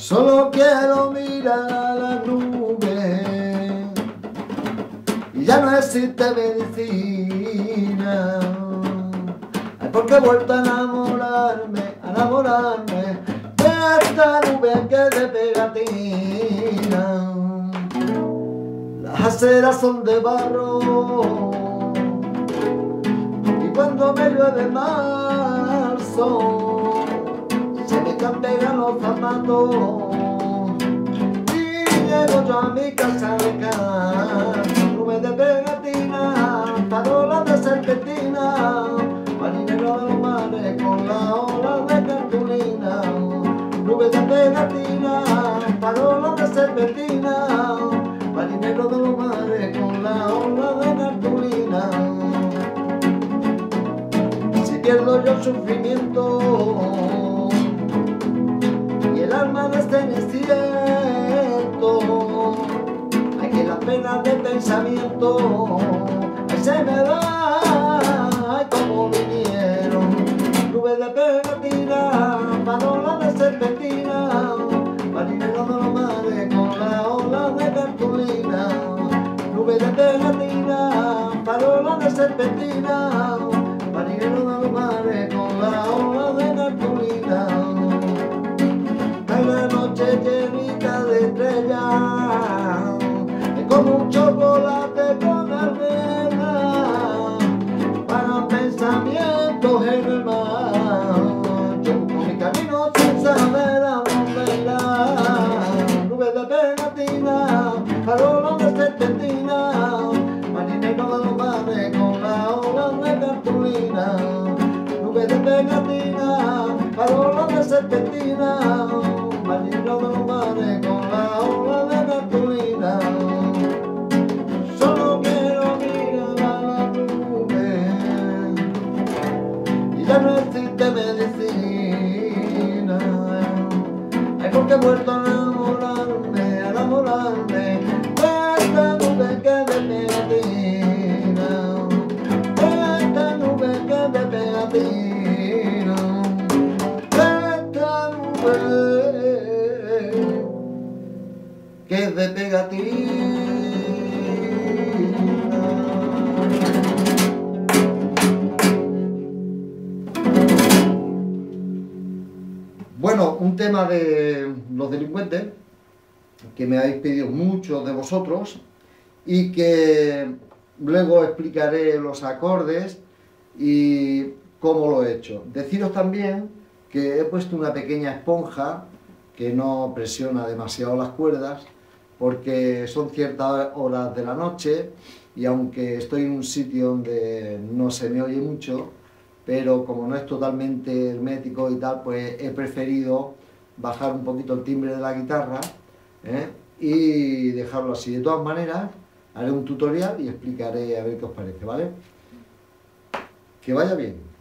Solo quiero mirar a las nubes y ya no existe medicina. Ay, porque he vuelto a enamorarme de esta nube que es de pegatina. Las aceras son de barro y cuando me llueve marzo se me campean los zapatos y llego yo a mi casa de casa. Nubes de pegatina, farolas de serpentina, marinero de los mares con las olas de cartulina. Nubes de pegatina, farolas de serpentina, marinero de los mares con las olas de cartulina. Si pierdo yo el sufrimiento y el alma desceneciendo, hay que las penas de pensamiento ay, se me va como vinieron. Nubes de pegatina, farolas de serpentina, marinero de los mares con las olas de cartulina. Nubes de pegatina, farolas de serpentina, marinero de los mares con las olas de cartulina. Hay la noche llenita de estrellas, es como un chocolate con almendra, para pensamientos en el mar. Yo busco mi camino sin saber a dónde irá. Nubes de pegatina, farolas de serpentina, marinero de los mares con las olas de cartulina. Nubes de pegatina, farolas de serpentina, marinero de los mares con las olas de cartulina. Solo quiero mirar a la nube y ya no existe medicina. Ay, porque he vuelto a enamorarme de esta nube que es de pegatina, de esta nube que es de pegatina, de esta nube que es de pegatina. Bueno, un tema de Los Delincuentes que me habéis pedido muchos de vosotros y que luego explicaré los acordes y cómo lo he hecho. Deciros también que he puesto una pequeña esponja que no presiona demasiado las cuerdas porque son ciertas horas de la noche y aunque estoy en un sitio donde no se me oye mucho, pero como no es totalmente hermético y tal, pues he preferido bajar un poquito el timbre de la guitarra y dejarlo así. De todas maneras, haré un tutorial y explicaré a ver qué os parece, ¿vale? Que vaya bien.